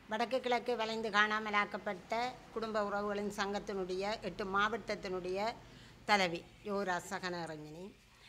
வடக்கு கிழக்கு வளைந்து காணாமலாக்கப்பட்ட குடும்ப உறவுகளின் சங்கத்தினுடைய 8 மாவட்டத்தினுடைய தலைவி யோராச கனகரஞனி.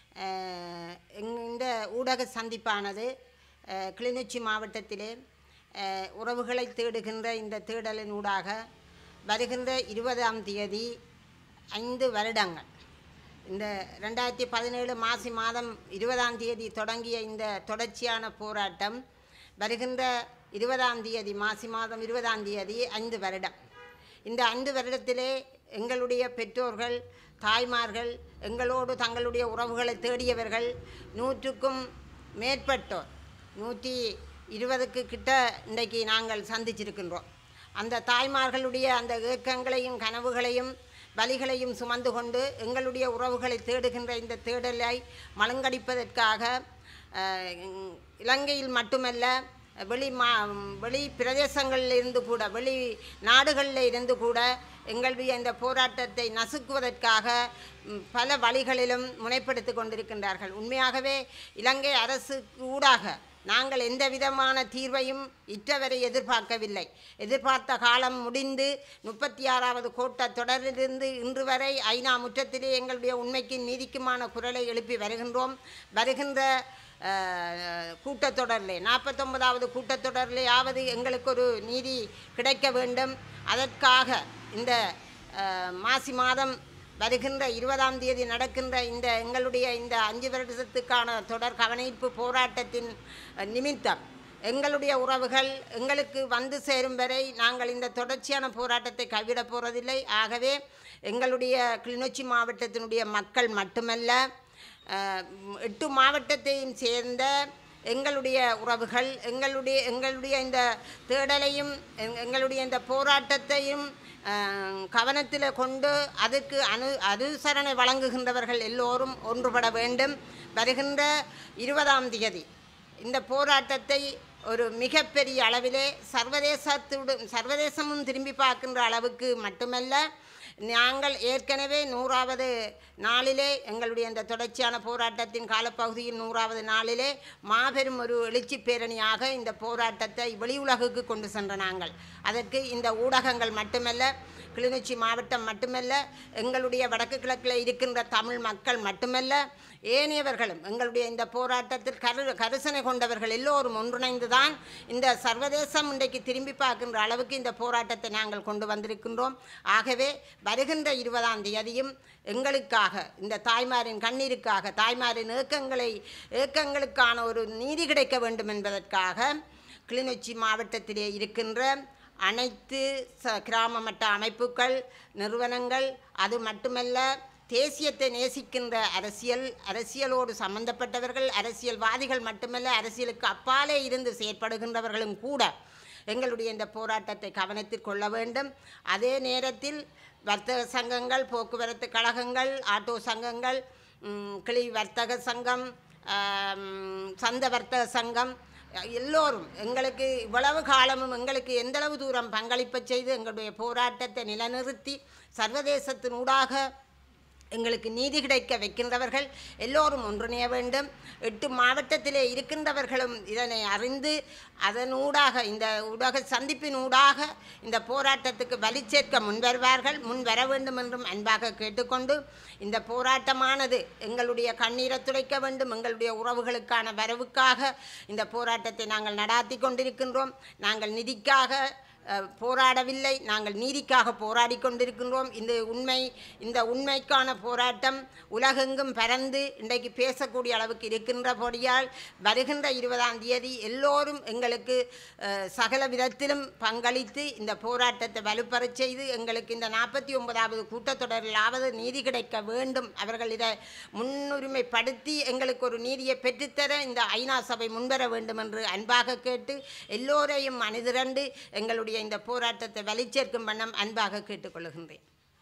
இந்த ஊடக சந்திப்பானது கிளிநொச்சி மாவட்டத்திலே உறவுகளை தேடுகின்ற இந்த தேடலின் ஊடாக வருகின்ற 20ஆம் தேதி 5 வருடங்கள் இந்த 2017 மாசி மாதம் 20ஆம் தேதி தொடங்கிய இந்த தொடர்ச்சியான போராட்டம் வருகின்ற 20ஆம் தேதி மாசி மாதம் 20ஆம் தேதி 5 வருடம். இந்த 5 வருடத்திலே எங்களுடைய பெற்றோர்கள் தாய்மார்கள் எங்களோடு தங்களுடைய உறவுகளை தேடியவர்கள் 100க்கும் மேற்பட்டோர் 120க்கு கிட்ட இன்றைக்கு நாங்கள் சந்திச்சிருக்கின்றோம். அந்த தாய்மார்களுடைய அந்த ஏக்கங்களையும் கனவுகளையும் வலிகளையும் சுமந்து கொண்டு எங்களுடைய உறவுகளை தேடுகின்ற இந்த தேடலை மலங்கடிப்பதற்காக இலங்கையில் மட்டுமல்ல வெளி பிரதேசங்களில் இருந்து கூட வெளி நாடுகளில் இருந்து கூட எங்களுடைய இந்த போராட்டத்தை நசுக்குவதற்காக பல வழிகளிலும் முனைப்படுத்தி கொண்டிருக்கின்றார்கள். உண்மையாகவே இலங்கை அரசுக்கு ஊடாக நாங்கள் எந்த விதமான தீர்வையும் இற்றவரை எதிர்பார்க்கவில்லை. எதிர்பார்த்த காலம் முடிந்து 36வது கோட்ட தொடரிலிருந்து இன்று வரை ஐநா முற்றத்திலே எங்களுடைய உண்மைக்கு நீதிக்குமான குரலை எழுப்பி வருகின்றோம். வருகின்ற கூட்டத்தொடரிலே 49வது கூட்டத்தொடரிலேயாவது எங்களுக்கு ஒரு நீதி கிடைக்க வேண்டும். அதற்காக இந்த மாசி மாதம் வருகின்ற 20ஆம் தேதி நடக்கின்ற இந்த எங்களுடைய இந்த 5 வருடத்துக்கான தொடர் கவனிப்பு போராட்டத்தின் நிமித்தம் எங்களுடைய உறவுகள் எங்களுக்கு வந்து சேரும் வரை நாங்கள் இந்த தொடர்ச்சியான போராட்டத்தை கைவிடப் போவதில்லை. ஆகவே எங்களுடைய கிளிநொச்சி மாவட்டத்தினுடைய மக்கள் மட்டுமல்ல 8 மாவட்டத்தையும் சேர்ந்த எங்களுடைய உறவுகள் எங்களுடைய இந்த தேடலையும் எங்களுடைய இந்த போராட்டத்தையும் கவனத்தில் கொண்டு அதுக்கு அனுசரணை வழங்குகின்றவர்கள் எல்லோரும் ஒன்றுபட வேண்டும். வருகின்ற 20ஆம் தேதி இந்த போராட்டத்தை ஒரு மிகப்பெரிய அளவிலே சர்வதேசமும் திரும்பி பார்க்கின்ற அளவுக்கு மட்டுமல்ல, நாங்கள் ஏற்கனவே 100வது நாளிலே எங்களுடைய இந்த தொடர்ச்சியான போராட்டத்தின் காலப்பகுதியில் 100வது நாளிலே மாபெரும் ஒரு எழுச்சி பேரணியாக இந்த போராட்டத்தை வெளியுலகுக்கு கொண்டு சென்ற நாங்கள். அதற்கு இந்த ஊடகங்கள் மட்டுமல்ல, கிளிநொச்சி மாவட்டம் மட்டுமல்ல, எங்களுடைய வடக்கு கிழக்கில் இருக்கின்ற தமிழ் மக்கள் மட்டுமல்ல, ஏனையவர்களும் எங்களுடைய இந்த போராட்டத்தில் கரிசனை கொண்டவர்கள் எல்லோரும் ஒன்றிணைந்து தான் இந்த சர்வதேசம் இன்றைக்கு திரும்பி பார்க்கின்ற அளவுக்கு இந்த போராட்டத்தை நாங்கள் கொண்டு வந்திருக்கின்றோம். ஆகவே வருகின்ற 20ஆம் தேதியும் எங்களுக்காக இந்த தாய்மாரின் கண்ணீருக்காக தாய்மாரின் ஏக்கங்களுக்கான ஒரு நீதி கிடைக்க வேண்டும் என்பதற்காக கிளிநொச்சி மாவட்டத்திலே இருக்கின்ற அனைத்து கிராம மட்ட அமைப்புகள் நிறுவனங்கள் அது மட்டுமல்ல தேசியத்தை நேசிக்கின்ற அரசியலோடு சம்பந்தப்பட்டவர்கள் அரசியல்வாதிகள் மட்டுமல்ல அரசியலுக்கு அப்பாலே இருந்து செயற்படுகின்றவர்களும் கூட எங்களுடைய இந்த போராட்டத்தை கவனத்தில் கொள்ள வேண்டும். அதே நேரத்தில் வர்த்தக சங்கங்கள் போக்குவரத்து கழகங்கள் ஆட்டோ சங்கங்கள் கிளி வர்த்தக சங்கம் சந்த வர்த்தக சங்கம் எல்லோரும் எங்களுக்கு இவ்வளவு காலமும் எங்களுக்கு எந்தளவு தூரம் பங்களிப்பு செய்து எங்களுடைய போராட்டத்தை நிலைநிறுத்தி சர்வதேசத்தினூடாக எங்களுக்கு நீதி கிடைக்க வைக்கின்றவர்கள் எல்லோரும் ஒன்றிணைய வேண்டும். 8 மாவட்டத்திலே இருக்கின்றவர்களும் இதனை அறிந்து அதனூடாக இந்த ஊடக சந்திப்பின் ஊடாக இந்த போராட்டத்துக்கு வலி சேர்க்க முன்வர வேண்டும் என்றும் அன்பாக கேட்டுக்கொண்டு இந்த போராட்டமானது எங்களுடைய கண்ணீரை துடைக்க வேண்டும். எங்களுடைய உறவுகளுக்கான வரவுக்காக இந்த போராட்டத்தை நாங்கள் நடாத்தி கொண்டிருக்கின்றோம். நாங்கள் நிதிக்காக போராடவில்லை, நாங்கள் நீதிக்காக போராடி கொண்டிருக்கின்றோம். இந்த உண்மைக்கான போராட்டம் உலகெங்கும் பறந்து இன்றைக்கு பேசக்கூடிய அளவுக்கு இருக்கின்றபடியால் வருகின்ற 20ஆம் தேதி எல்லோரும் எங்களுக்கு சகல விதத்திலும் பங்களித்து இந்த போராட்டத்தை வலுப்பெறச் செய்து எங்களுக்கு இந்த 49வது கூட்டத்தொடரிலாவது நீதி கிடைக்க வேண்டும். அவர்கள் இதை முன்னுரிமைப்படுத்தி எங்களுக்கு ஒரு நீதியை பெற்றுத்தர இந்த ஐநா சபை முன்வர வேண்டும் என்று அன்பாக கேட்டு எல்லோரையும் அணிதிரண்டு எங்களுடைய இந்த போராட்டத்தை வலிச்சேர்க்கும் வண்ணம் அன்பாக கேட்டுக்கொள்கின்றேன்.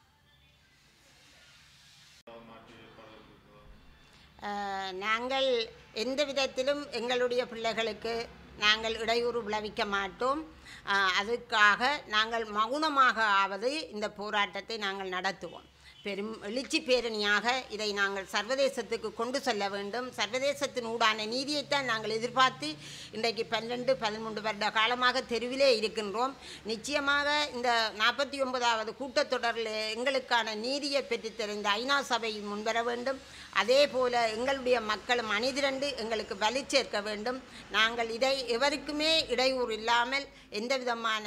நாங்கள் எந்த விதத்திலும் எங்களுடைய பிள்ளைகளுக்கு நாங்கள் இடையூறு விளைவிக்க மாட்டோம். அதுக்காக நாங்கள் மௌனமாக ஆவது இந்த போராட்டத்தை நாங்கள் நடத்துவோம். பெரும் எழுச்சி பேரணியாக இதை நாங்கள் சர்வதேசத்துக்கு கொண்டு செல்ல வேண்டும். சர்வதேசத்தின் ஊடான நீதியைத்தான் நாங்கள் எதிர்பார்த்து இன்றைக்கு 12-13 வருட காலமாக தெருவிலே இருக்கின்றோம். நிச்சயமாக இந்த 49வது கூட்டத்தொடரில் எங்களுக்கான நீதியை பெற்றுத் தெரிந்த ஐநா சபை முன்வர வேண்டும். அதே போல எங்களுடைய மக்களும் அணிதிரண்டு எங்களுக்கு வலு சேர்க்க வேண்டும். நாங்கள் இதை எவருக்குமே இடையூறு இல்லாமல் எந்த விதமான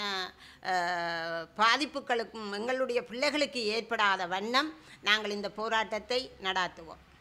பாதிப்புகளுக்கும் எங்களுடைய பிள்ளைகளுக்கு ஏற்படாத வண்ணம் நாங்கள் இந்த போராட்டத்தை நடாத்துவோம்.